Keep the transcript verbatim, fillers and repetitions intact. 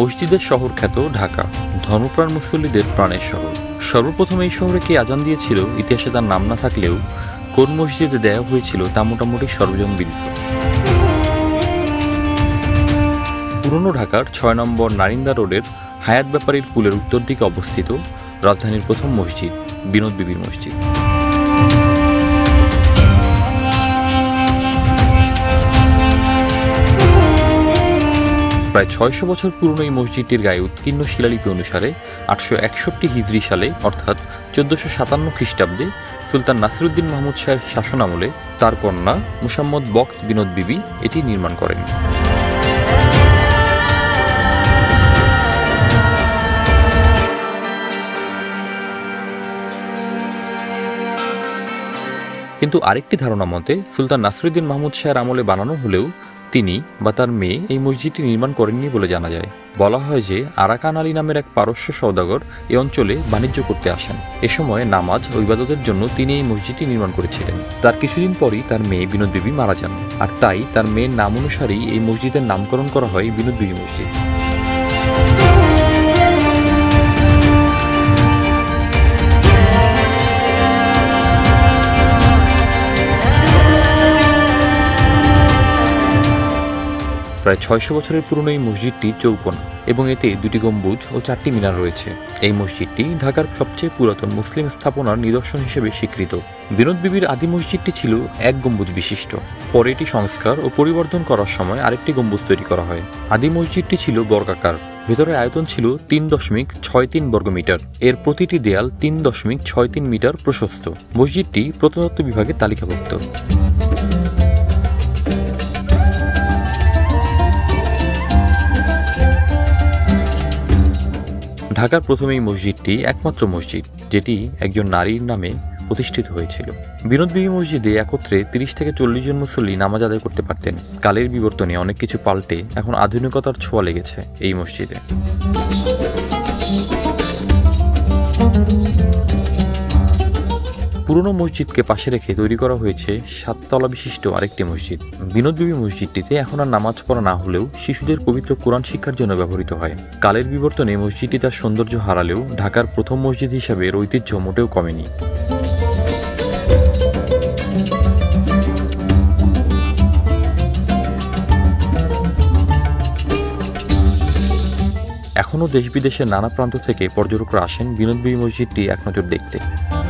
মসজিদের শহর খ্যাত ঢাকা, ধর্মপ্রাণ মুসল্লিদের প্রাণের শহর। সর্বপ্রথম এই শহরে কে আজান দিয়েছিল ইতিহাসে তার নাম না থাকলেও কোন মসজিদে দেয়া হয়েছিল তা মোটামুটি সর্বজনবিদিত। পুরনো ঢাকার ছয় নম্বর নারিন্দা রোডের হায়াত ব্যাপারীর পুলের উত্তর দিকে অবস্থিত রাজধানীর প্রথম মসজিদ বিনোদ বিবির মসজিদ। প্রায় ছয়শো বছর পুরনো এই মসজিদটির গায়ে উৎকীর্ণ শিলালিপি অনুসারে আটশো একষট্টি হিজরি সালে অর্থাৎ চোদ্দশো সাতান্ন খ্রিস্টাব্দে সুলতান নাসিরউদ্দিন মাহমুদ শাহের শাসনামলে তার কন্যা মুসাম্মদ বখত বিনোদ বিবি এটি নির্মাণ করেন। কিন্তু আরেকটি ধারণা মতে সুলতান নাসিরউদ্দিন মাহমুদ শাহের আমলে বানানো হলেও তিনি বা তার মেয়ে এই মসজিদটি নির্মাণ করেননি বলে জানা যায়। বলা হয় যে আরাকান আলী নামের এক পারস্য সওদাগর এই অঞ্চলে বাণিজ্য করতে আসেন। এ সময় নামাজ ও ইবাদতের জন্য তিনি এই মসজিদটি নির্মাণ করেছিলেন। তার কিছুদিন পরই তার মেয়ে বিনোদ বিবি মারা যান, আর তাই তার মেয়ের নাম অনুসারেই এই মসজিদের নামকরণ করা হয় বিনোদ বিবি মসজিদ। প্রায় ছয়শো বছরের পুরনো এই মসজিদটি চৌকোনা এবং এতে দুটি গম্বুজ ও চারটি মিনার রয়েছে। এই মসজিদটি ঢাকার সবচেয়ে পুরাতন মুসলিম স্থাপনার নিদর্শন হিসেবে স্বীকৃত। বিনোদ বিবির আদি মসজিদটি ছিল এক গম্বুজ বিশিষ্ট। পরে এটি সংস্কার ও পরিবর্তন করার সময় আরেকটি গম্বুজ তৈরি করা হয়। আদি মসজিদটি ছিল বর্গাকার, ভেতরে আয়তন ছিল তিন দশমিক ছয় তিন বর্গমিটার। এর প্রতিটি দেয়াল তিন দশমিক ছয় তিন মিটার প্রশস্ত। মসজিদটি প্রত্নতত্ত্ব বিভাগের তালিকাভুক্ত। ঢাকার প্রথম এই মসজিদটি একমাত্র মসজিদ যেটি একজন নারীর নামে প্রতিষ্ঠিত হয়েছিল। বিনোদ বিবি মসজিদে একত্রে তিরিশ থেকে চল্লিশ জন মুসল্লি নামাজ আদায় করতে পারতেন। কালের বিবর্তনে অনেক কিছু পাল্টে এখন আধুনিকতার ছোঁয়া লেগেছে এই মসজিদে। পুরনো মসজিদকে পাশে রেখে তৈরি করা হয়েছে সাততলা বিশিষ্ট আরেকটি মসজিদ। বিনোদ বিবি মসজিদটিতে এখন আর নামাজ পড়া না হলেও শিশুদের পবিত্র কোরআন শিক্ষার জন্য ব্যবহৃত হয়। কালের বিবর্তনে মসজিদটি তার সৌন্দর্য হারালেও ঢাকার প্রথম মসজিদ হিসাবে এর ঐতিহ্য মোটেও কমেনি। এখনও দেশ বিদেশের নানা প্রান্ত থেকে পর্যটকরা আসেন বিনোদ বিবি মসজিদটি এক নজর দেখতে।